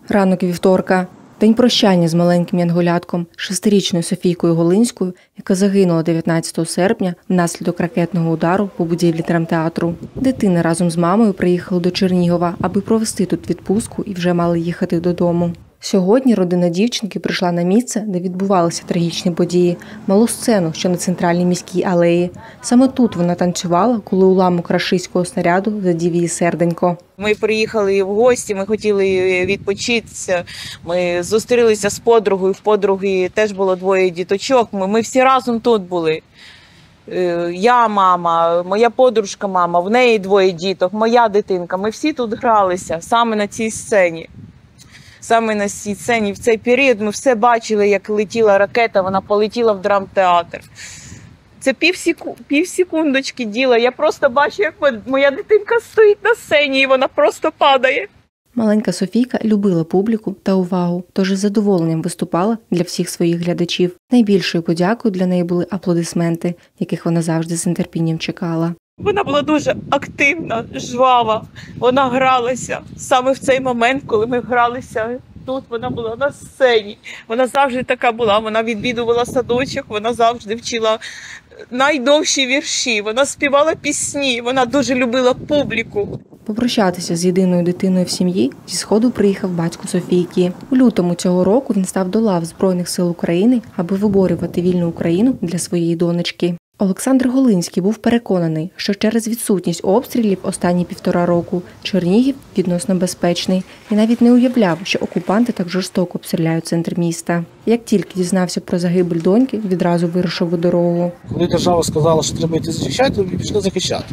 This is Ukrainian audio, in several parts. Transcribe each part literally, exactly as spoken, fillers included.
Ранок вівторка. День прощання з маленьким янголятком, шестирічною Софійкою Голинською, яка загинула дев'ятнадцятого серпня внаслідок ракетного удару по будівлі драмтеатру. Дитина разом з мамою приїхали до Чернігова, аби провести тут відпустку і вже мали їхати додому. Сьогодні родина дівчинки прийшла на місце, де відбувалися трагічні події – малу сцену, що на центральній міській алеї. Саме тут вона танцювала, коли уламок рашистського снаряду задів її серденько. Ми приїхали в гості, ми хотіли відпочитися, ми зустрілися з подругою, в подруги теж було двоє діточок, ми, ми всі разом тут були. Я мама, моя подружка мама, в неї двоє діток, моя дитинка, ми всі тут гралися, саме на цій сцені. Саме на цій сцені, в цей період ми все бачили, як летіла ракета, вона полетіла в драмтеатр. Це півсеку... півсекундочки діла. Я просто бачу, як моя дитинка стоїть на сцені і вона просто падає. Маленька Софійка любила публіку та увагу, тож із задоволенням виступала для всіх своїх глядачів. Найбільшою подякою для неї були аплодисменти, яких вона завжди з нетерпінням чекала. Вона була дуже активна, жвава, вона гралася. Саме в цей момент, коли ми гралися тут, вона була на сцені. Вона завжди така була, вона відвідувала садочок, вона завжди вчила найдовші вірші, вона співала пісні, вона дуже любила публіку. Попрощатися з єдиною дитиною в сім'ї зі Сходу приїхав батько Софійки. У лютому цього року він став до лав Збройних сил України, аби виборювати вільну Україну для своєї донечки. Олександр Голинський був переконаний, що через відсутність обстрілів останні півтора року Чернігів відносно безпечний і навіть не уявляв, що окупанти так жорстоко обстріляють центр міста. Як тільки дізнався про загибель доньки, відразу вирушив у дорогу. Коли держава сказала, що треба йти захищати, ми пішли захищати.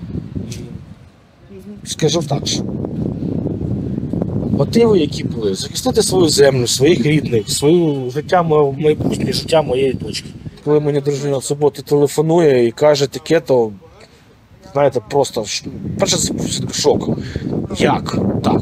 Скажу так, що мотиви, які були, захистити свою землю, своїх рідних, своє життя, майбутнє життя моєї дочки. Коли мені дружина в суботу телефонує і каже таке, то, знаєте, просто, перше, це шок. Як так?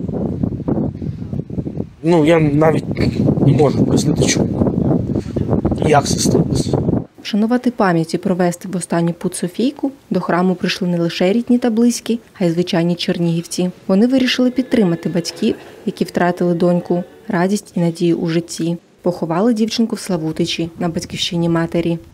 Ну, я навіть не можу пояснити, чому. Як це сталося? Вшанувати пам'ять і провести в останню путь Софійку до храму прийшли не лише рідні та близькі, а й звичайні чернігівці. Вони вирішили підтримати батьків, які втратили доньку, радість і надію у житті. Поховали дівчинку в Славутичі на батьківщині матері.